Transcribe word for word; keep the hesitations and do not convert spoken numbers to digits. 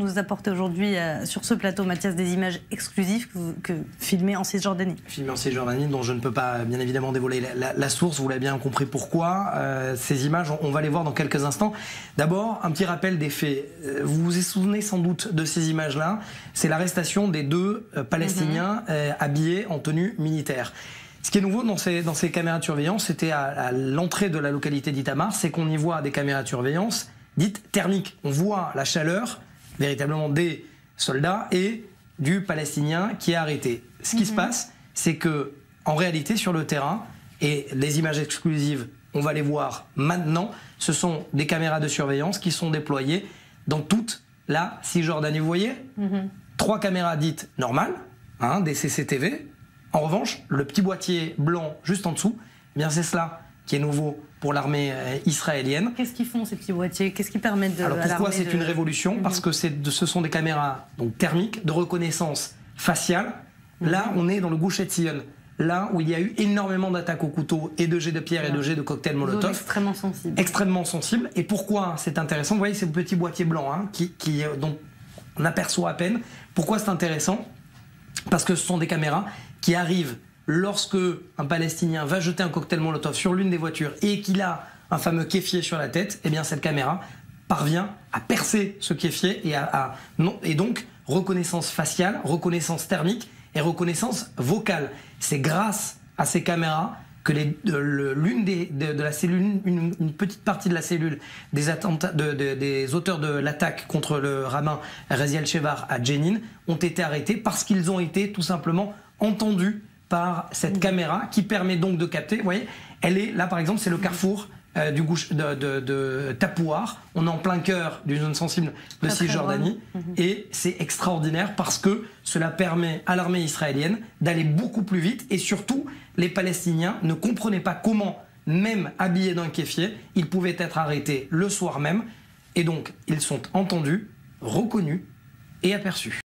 Nous apportez aujourd'hui euh, sur ce plateau, Mathias, des images exclusives que, vous, que filmées en Cisjordanie. Filmées en Cisjordanie, dont je ne peux pas bien évidemment dévoiler la, la, la source, vous l'avez bien compris pourquoi. Euh, ces images, on, on va les voir dans quelques instants. D'abord, un petit rappel des faits. Vous vous souvenez sans doute de ces images-là. C'est l'arrestation des deux euh, Palestiniens mm-hmm. euh, habillés en tenue militaire. Ce qui est nouveau dans ces, dans ces caméras de surveillance, c'était à, à l'entrée de la localité d'Itamar, c'est qu'on y voit des caméras de surveillance dites thermiques. On voit la chaleur véritablement des soldats et du Palestinien qui est arrêté. Ce qui mm-hmm. se passe, c'est que en réalité sur le terrain, et les images exclusives, on va les voir maintenant, ce sont des caméras de surveillance qui sont déployées dans toute la Cisjordanie. Vous voyez, mm-hmm. trois caméras dites normales, hein, des C C T V. En revanche, le petit boîtier blanc juste en dessous, eh bien c'est cela qui est nouveau pour l'armée israélienne. Qu'est-ce qu'ils font ces petits boîtiers? Qu'est-ce qui permet de... Alors pourquoi c'est de... une révolution? mmh. Parce que c'est de, ce sont des caméras donc, thermiques, de reconnaissance faciale. Mmh. Là, on est dans le Gush Etzion, là où il y a eu énormément d'attaques au couteau et de jets de pierre mmh. et de jets de cocktails Molotov. Extrêmement sensible. Extrêmement sensible. Et pourquoi c'est intéressant? Vous voyez ces petits boîtiers blancs hein, qui, qui, dont on aperçoit à peine. Pourquoi c'est intéressant? Parce que ce sont des caméras qui arrivent lorsque un Palestinien va jeter un cocktail Molotov sur l'une des voitures et qu'il a un fameux kéfier sur la tête, eh bien cette caméra parvient à percer ce kéfier et, à, à, non, et donc reconnaissance faciale, reconnaissance thermique et reconnaissance vocale. C'est grâce à ces caméras que l'une des de, de la cellule, une, une petite partie de la cellule des, attentats, de, de, des auteurs de l'attaque contre le rabbin Raziel Shevar à Jenin ont été arrêtés parce qu'ils ont été tout simplement entendus par cette caméra qui permet donc de capter. Vous voyez, elle est là par exemple, c'est le carrefour euh, du gauche de, de, de Tapouar. On est en plein cœur d'une zone sensible de très, Cisjordanie très et c'est extraordinaire parce que cela permet à l'armée israélienne d'aller beaucoup plus vite et surtout les Palestiniens ne comprenaient pas comment, même habillés d'un kéfier, ils pouvaient être arrêtés le soir même et donc ils sont entendus, reconnus et aperçus.